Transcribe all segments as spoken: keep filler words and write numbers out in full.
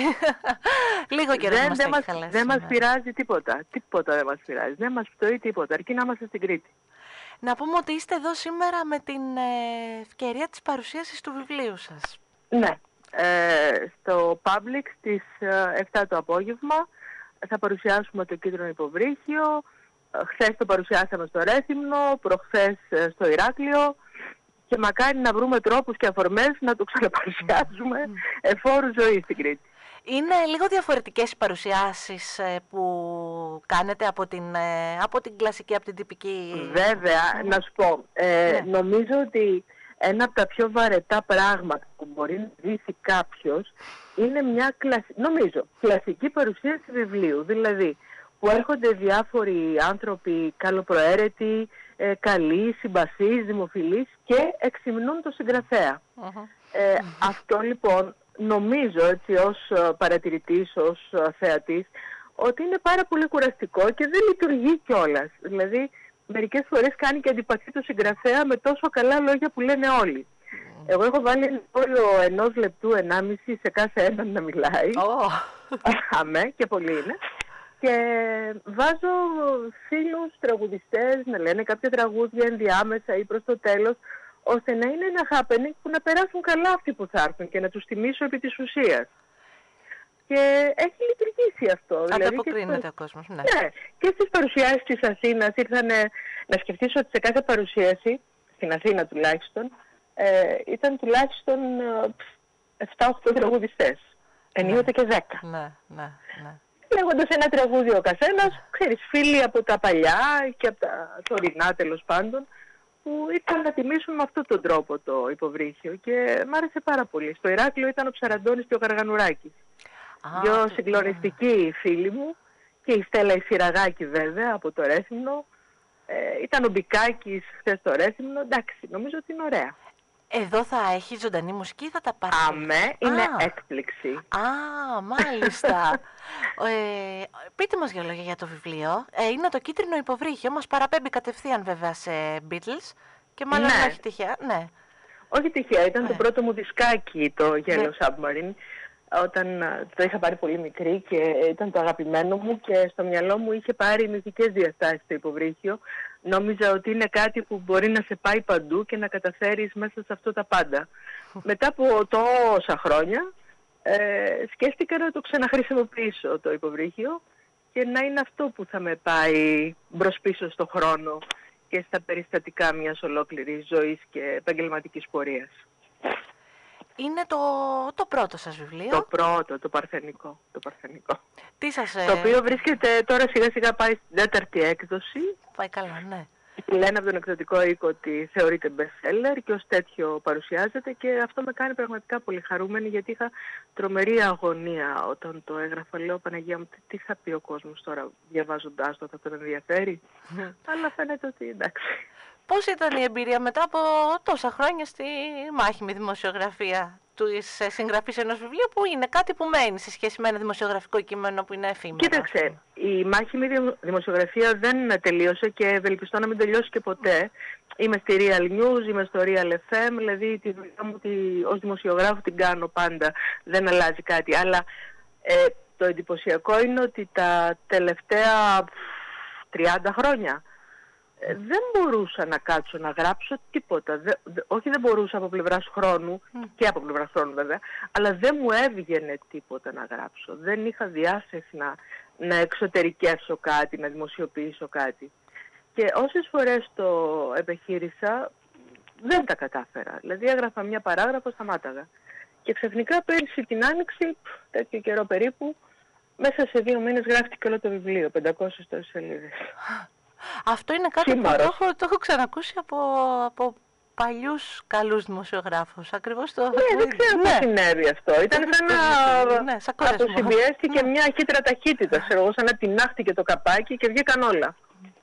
Λίγο καιρό δεν, μας δεν, το έχει μας, χαλάσει. δεν μας Ναι. πειράζει τίποτα. Τίποτα δεν μας πειράζει. Δεν μας φτωεί τίποτα. Αρκεί να είμαστε στην Κρήτη. Να πούμε ότι είστε εδώ σήμερα με την ε, ευκαιρία της παρουσίασης του βιβλίου σας. Ναι. Ε, στο Public στις ε, επτά το απόγευμα θα παρουσιάσουμε το Κίτρινο Υποβρύχιο. Ε, χθες το παρουσιάσαμε στο Ρέθυμνο, προχθές ε, στο Ηράκλειο. Και μακάρι να βρούμε τρόπους και αφορμές να το ξαναπαρουσιάσουμε mm. εφόρου ζωή στην Κρήτη. Είναι λίγο διαφορετικές οι παρουσιάσεις που κάνετε από την, από την κλασική, από την τυπική. Βέβαια, mm. να σου πω, ε, ναι. νομίζω ότι ένα από τα πιο βαρετά πράγματα που μπορεί να ζήσει κάποιος είναι μια κλασική, νομίζω, κλασική παρουσίαση βιβλίου. Δηλαδή, που έρχονται διάφοροι άνθρωποι καλοπροαίρετοι, ε, καλοί, συμπαθείς, δημοφιλείς και εξυμνούν το συγγραφέα. Uh-huh. Ε, uh-huh. Αυτό λοιπόν νομίζω έτσι ως παρατηρητής, ως θεατής, ότι είναι πάρα πολύ κουραστικό και δεν λειτουργεί κιόλας. Δηλαδή μερικές φορές κάνει και αντιπαθή το συγγραφέα με τόσο καλά λόγια που λένε όλοι. Uh-huh. Εγώ έχω βάλει ένα όριο ενός λεπτού, ενάμιση σε κάθε έναν να μιλάει. Oh. Αμέ, και πολύ είναι. Και βάζω φίλους τραγουδιστές να λένε κάποια τραγούδια ενδιάμεσα ή προς το τέλος, ώστε να είναι ένα happening που να περάσουν καλά αυτοί που θα έρθουν και να τους τιμήσω επί της ουσίας. Και έχει λειτουργήσει αυτό. Ανταποκρίνεται δηλαδή, ο κόσμος. Ναι. ναι. Και στις παρουσιάσεις της Αθήνας ήρθαν να σκεφτείς ότι σε κάθε παρουσίαση, στην Αθήνα τουλάχιστον, ε, ήταν τουλάχιστον επτά οχτώ τραγουδιστές. Ενίοτε και δέκα. Ναι, ναι, ναι. Λέγοντας ένα τραγούδι ο καθένας, ξέρεις, φίλοι από τα παλιά και από τα τωρινά τέλος πάντων, που ήρθαν να τιμήσουν με αυτόν τον τρόπο το Υποβρύχιο και μ' άρεσε πάρα πολύ. Στο Ηράκλειο ήταν ο Ψαραντώνης και ο Γαργανουράκης. Ah, Δυο συγκλονιστικοί φίλοι μου και η Στέλλα η Σιραγάκη βέβαια από το Ρέθυμνο. Ε, ήταν ο Μπικάκης χθες στο Ρέθυμνο. Εντάξει, νομίζω ότι είναι ωραία. Εδώ θα έχει ζωντανή μουσική, θα τα πάρει. Αμέ, είναι ah. έκπληξη. Α, ah, μάλιστα. ε, πείτε μας για λόγια για το βιβλίο. Ε, είναι το Κίτρινο Υποβρύχιο, μας παραπέμπει κατευθείαν βέβαια σε Beatles και μάλλον ναι. όχι τυχαία. Ναι. Όχι τυχαία, ήταν ναι. το πρώτο μου δισκάκι το Yellow ναι. Submarine. Όταν το είχα πάρει πολύ μικρή και ήταν το αγαπημένο μου και στο μυαλό μου είχε πάρει μυθικές διαστάσεις το Υποβρύχιο. Νόμιζα ότι είναι κάτι που μπορεί να σε πάει παντού και να καταφέρεις μέσα σε αυτό τα πάντα. Μετά από τόσα χρόνια ε, σκέφτηκα να το ξαναχρησιμοποιήσω το Υποβρύχιο και να είναι αυτό που θα με πάει μπρος πίσω στο χρόνο και στα περιστατικά μιας ολόκληρης ζωής και επαγγελματικής πορείας. Είναι το, το πρώτο σας βιβλίο. Το πρώτο, το παρθενικό. Το, παρθενικό. Τι σας, το οποίο βρίσκεται τώρα σιγά σιγά πάει στην τέταρτη έκδοση. Πάει καλά, ναι. Λένε από τον εκδοτικό οίκο ότι θεωρείται best seller και ως τέτοιο παρουσιάζεται και αυτό με κάνει πραγματικά πολύ χαρούμενη γιατί είχα τρομερή αγωνία όταν το έγραφα. Λέω, Παναγία μου, τι θα πει ο κόσμος τώρα διαβάζοντάς το, θα τον ενδιαφέρει. Αλλά φαίνεται ότι εντάξει. Πώς ήταν η εμπειρία μετά από τόσα χρόνια στη μάχημη δημοσιογραφία του συγγραφής ενός βιβλίου που είναι κάτι που μένει σε σχέση με ένα δημοσιογραφικό κείμενο που είναι εφήμερο? Κοίταξε, η μάχημη δημοσιογραφία δεν τελείωσε και ευελπιστώ να μην τελειώσει και ποτέ. Είμαι στη Real News, είμαι στο Real εφ εμ, δηλαδή τη δουλειά μου τη, ως δημοσιογράφο την κάνω πάντα, δεν αλλάζει κάτι. Αλλά ε, το εντυπωσιακό είναι ότι τα τελευταία τριάντα χρόνια δεν μπορούσα να κάτσω να γράψω τίποτα. Δε, δε, όχι δεν μπορούσα από πλευράς χρόνου, mm. και από πλευράς χρόνου βέβαια, αλλά δεν μου έβγαινε τίποτα να γράψω. Δεν είχα διάθεση να, να εξωτερικεύσω κάτι, να δημοσιοποιήσω κάτι. Και όσες φορές το επιχείρησα, δεν τα κατάφερα. Δηλαδή έγραφα μια παράγραφο, σταμάταγα. Και ξαφνικά πέρυσι την Άνοιξη, τέτοιο καιρό περίπου, μέσα σε δύο μήνες γράφτηκε όλο το βιβλίο, πεντακόσιες τόσες σελίδες. Αυτό είναι κάτι Σήμαρος. που το έχω, το έχω ξανακούσει από, από παλιούς καλούς δημοσιογράφους. Ακριβώς το... Ναι, δεν ξέρω ναι. πώς συνέβη αυτό. Ήταν σαν να ναι, αποσυμβιέστηκε ναι. μια χύτρα ταχύτητα. Ξέρω, σαν να τεινάχτηκε το καπάκι και βγήκαν όλα.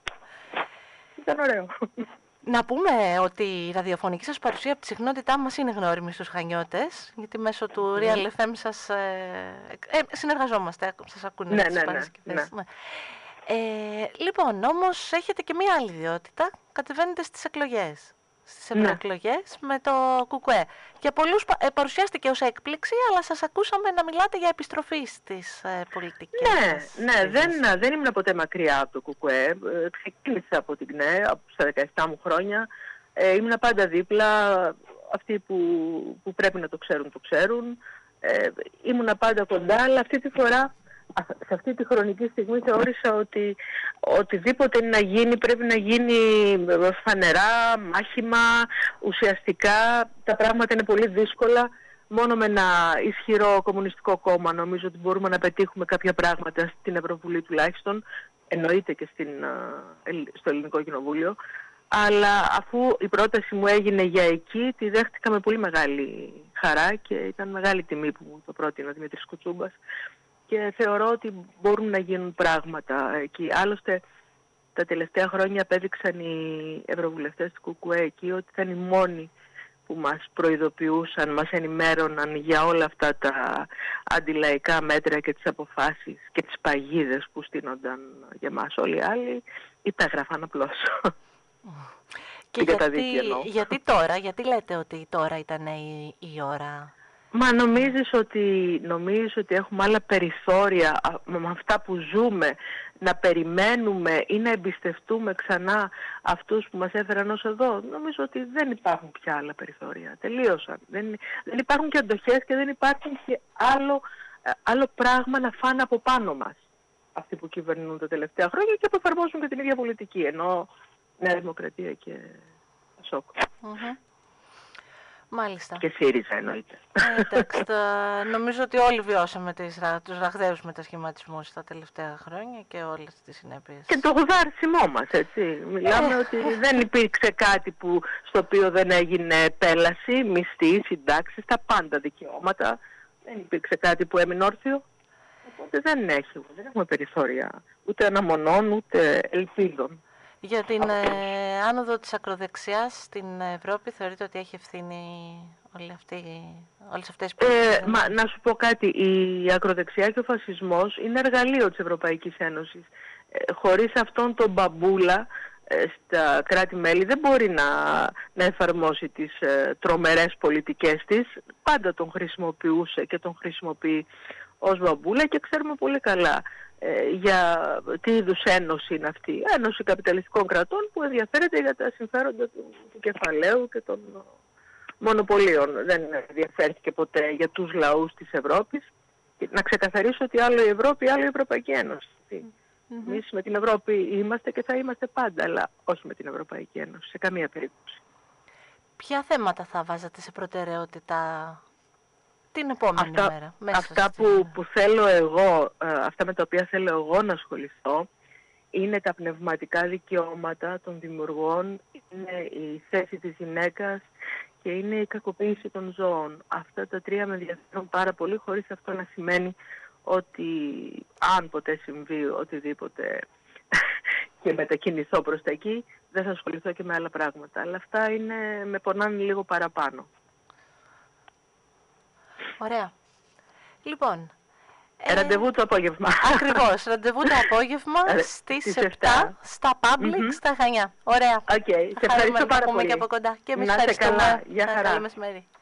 Ήταν ωραίο. Να πούμε ότι η ραδιοφωνική σας παρουσία από τη συχνότητά μας είναι γνώριμη στους Χανιώτες, γιατί μέσω του mm. Real εφ εμ σας ε, ε, συνεργαζόμαστε, σας ακούνε ναι, τις ναι, Παρασκευές. Ναι, ναι. Ε, λοιπόν, όμως έχετε και μία άλλη ιδιότητα, κατεβαίνετε στις εκλογές. στις ευρωεκλογές με το ΚΚΕ. Για πολλούς ε, παρουσιάστηκε ως έκπληξη, αλλά σας ακούσαμε να μιλάτε για επιστροφή στις ε, πολιτικές. Ναι, ναι, δεν, δεν ήμουν ποτέ μακριά από το ΚΚΕ. Ε, ξεκίνησα από την ΚΝΕ, στα δεκαεπτά μου χρόνια. Ε, ήμουν πάντα δίπλα. Αυτοί που, που πρέπει να το ξέρουν, το ξέρουν. Ε, ήμουν πάντα κοντά, αλλά αυτή τη φορά, σε αυτή τη χρονική στιγμή θεώρησα ότι οτιδήποτε να γίνει πρέπει να γίνει φανερά, μάχημα, ουσιαστικά. Τα πράγματα είναι πολύ δύσκολα. Μόνο με ένα ισχυρό κομμουνιστικό κόμμα νομίζω ότι μπορούμε να πετύχουμε κάποια πράγματα στην Ευρωβουλή τουλάχιστον, εννοείται και στην, στο Ελληνικό Κοινοβούλιο. Αλλά αφού η πρόταση μου έγινε για εκεί, τη δέχτηκα με πολύ μεγάλη χαρά και ήταν μεγάλη τιμή που μου το πρότεινε ο Δημήτρης Κουτσούμπας. Και θεωρώ ότι μπορούν να γίνουν πράγματα εκεί. Άλλωστε, τα τελευταία χρόνια απέδειξαν οι ευρωβουλευτές του ΚΚΕ εκεί ότι ήταν οι μόνοι που μας προειδοποιούσαν, μας ενημέρωναν για όλα αυτά τα αντιλαϊκά μέτρα και τις αποφάσεις και τις παγίδες που στείνονταν για μας. Όλοι οι άλλοι υπέγραφαν απλώς. Και γιατί, γιατί τώρα, γιατί λέτε ότι τώρα ήταν η, η ώρα? Μα νομίζεις ότι, νομίζεις ότι έχουμε άλλα περιθώρια με αυτά που ζούμε να περιμένουμε ή να εμπιστευτούμε ξανά αυτούς που μας έφεραν ως εδώ? Νομίζω ότι δεν υπάρχουν πια άλλα περιθώρια. Τελείωσαν. Δεν, δεν υπάρχουν και αντοχές και δεν υπάρχουν και άλλο, άλλο πράγμα να φάνε από πάνω μας αυτοί που κυβερνούν τα τελευταία χρόνια και που εφαρμόζουν και την ίδια πολιτική, ενώ Νέα Δημοκρατία και ΣΟΚ. Mm-hmm. Μάλιστα. Και ΣΥΡΙΖΑ εννοείται. Ε, εντάξει, τα... νομίζω ότι όλοι βιώσαμε τις, τους ραγδαίους μετασχηματισμούς τα τελευταία χρόνια και όλες τις συνέπειες. Και το γουδάρσιμό μας, έτσι. Μιλάμε ε. ότι δεν υπήρξε κάτι που, στο οποίο δεν έγινε επέλαση, μισθή, συντάξεις, τα πάντα δικαιώματα. Δεν υπήρξε κάτι που έμεινε όρθιο. Οπότε δεν έχει, δεν έχουμε περιθώρια ούτε αναμονών ούτε ελπίδων. Για την ε, άνοδο της ακροδεξιάς στην Ευρώπη θεωρείτε ότι έχει ευθύνη όλη αυτή, όλες αυτές τις ε, μα, να σου πω κάτι, η ακροδεξιά και ο φασισμός είναι εργαλείο της Ευρωπαϊκής Ένωσης. Ε, χωρίς αυτόν τον μπαμπούλα ε, στα κράτη-μέλη δεν μπορεί να, να εφαρμόσει τις ε, τρομερές πολιτικές της. Πάντα τον χρησιμοποιούσε και τον χρησιμοποιεί ως μπαμπούλα και ξέρουμε πολύ καλά Ε, για τι είδους ένωση είναι αυτή. Ένωση καπιταλιστικών κρατών που ενδιαφέρεται για τα συμφέροντα του, του κεφαλαίου και των μονοπωλίων. Δεν ενδιαφέρθηκε ποτέ για τους λαούς της Ευρώπης. Και να ξεκαθαρίσω ότι άλλο η Ευρώπη, άλλο η Ευρωπαϊκή Ένωση. Mm-hmm. Εμείς με την Ευρώπη είμαστε και θα είμαστε πάντα, αλλά όχι με την Ευρωπαϊκή Ένωση, σε καμία περίπτωση. Ποια θέματα θα βάζατε σε προτεραιότητα την επόμενη αυτά, μέρα? Μέσα αυτά στη... που, που θέλω εγώ, αυτά με τα οποία θέλω εγώ να ασχοληθώ, είναι τα πνευματικά δικαιώματα των δημιουργών, είναι η θέση της γυναίκας και είναι η κακοποίηση των ζώων. Αυτά τα τρία με ενδιαφέρουν πάρα πολύ, χωρίς αυτό να σημαίνει ότι αν ποτέ συμβεί οτιδήποτε και μετακινηθώ προς τα εκεί, δεν θα ασχοληθώ και με άλλα πράγματα. Αλλά αυτά είναι, με πονάνε λίγο παραπάνω. Ωραία. Λοιπόν... Ε, ραντεβού το απόγευμα. Ακριβώς, ραντεβού το απόγευμα στις επτά στα Public mm-hmm. στα Χανιά. Ωραία. Okay. Σε ευχαριστώ πάρα πολύ. Και από κοντά. Και εμείς να είστε καλά. ευχαριστούμε. Γεια χαρά. Καλό μεσημέρι.